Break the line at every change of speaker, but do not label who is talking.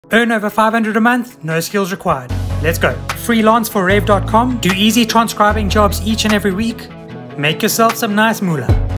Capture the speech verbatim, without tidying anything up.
Earn over five hundred a month, no skills required. Let's go. freelance for rev dot com. Do easy transcribing jobs each and every week. Make yourself some nice moolah.